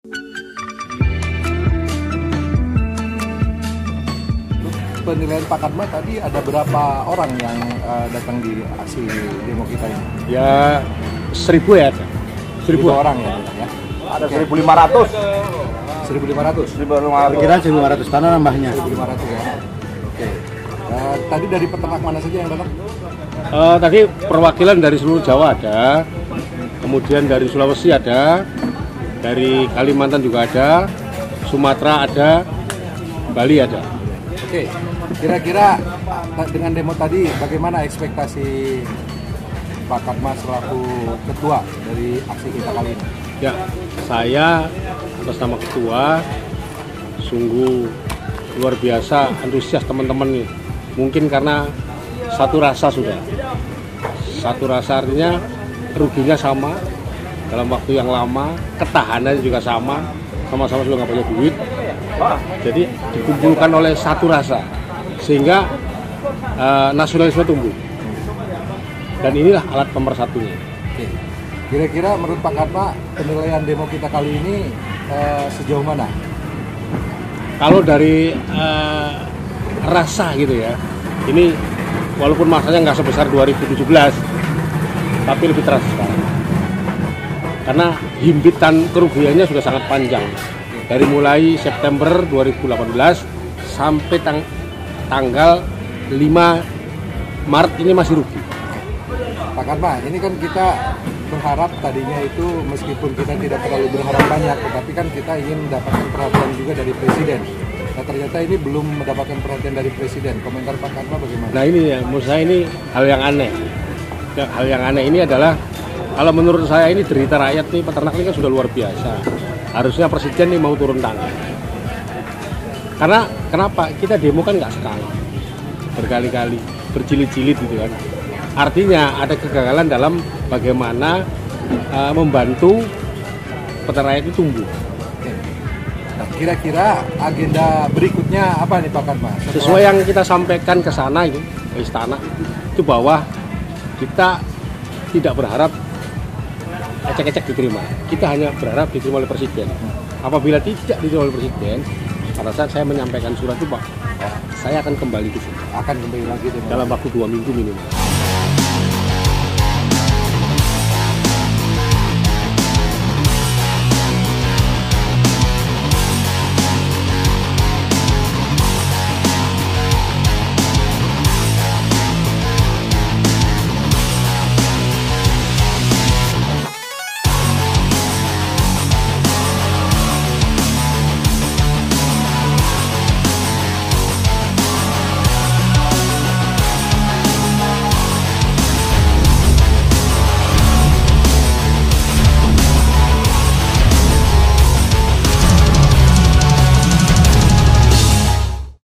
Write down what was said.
Penilaian Pak Kadma tadi ada berapa orang yang datang di aksi demo kita ini? Ya 1.000 ya. 1.000 orang ya? Ada 1.500. 1.500? Pikiran 1.500 tanah nambahnya. 1.500 ya? Oke. Tadi dari peternak mana saja yang datang? Tadi perwakilan dari seluruh Jawa ada, kemudian dari Sulawesi ada, dari Kalimantan juga ada, Sumatera ada, Bali ada. Oke, kira-kira dengan demo tadi bagaimana ekspektasi Pak Kadma selaku ketua dari aksi kita kali ini? Ya, saya atas nama ketua sungguh luar biasa antusias teman-teman nih. Mungkin karena satu rasa sudah. Satu rasa artinya ruginya sama dalam waktu yang lama, ketahanannya juga sama-sama sudah nggak punya duit. Jadi dikumpulkan oleh satu rasa sehingga nasionalisme tumbuh. Dan inilah alat pemersatunya. Oke. Kira-kira menurut Pak Kadma penilaian demo kita kali ini sejauh mana? Kalau dari rasa gitu ya, ini walaupun masanya nggak sebesar 2017, tapi lebih terasa sekarang. Karena himpitan kerugiannya sudah sangat panjang. Dari mulai September 2018 sampai tanggal 5 Maret ini masih rugi. Pak Kadma, ini kan kita berharap tadinya itu meskipun kita tidak terlalu berharap banyak, tetapi kan kita ingin mendapatkan perhatian juga dari Presiden. Nah ternyata ini belum mendapatkan perhatian dari Presiden. Komentar Pak Kadma bagaimana? Nah ini ya, menurut saya ini hal yang aneh. Hal yang aneh ini adalah, kalau menurut saya ini derita rakyat nih, peternak ini kan sudah luar biasa. Harusnya Presiden nih mau turun tangan. Karena kenapa? Kita demo kan nggak sekali, berkali-kali, berjilid-jilid gitu kan. Artinya ada kegagalan dalam bagaimana membantu peternak rakyat itu tumbuh. Nah, kira-kira agenda berikutnya apa nih Pak Kadma? Sesuai yang kita sampaikan ke sana itu, ke istana, itu bahwa kita tidak berharap ecek-ecek diterima. Kita hanya berharap diterima oleh Presiden. Apabila tidak diterima oleh Presiden, pada saat saya menyampaikan surat itu Pak, saya akan kembali ke sini. Akan kembali lagi dalam waktu 2 minggu minimal.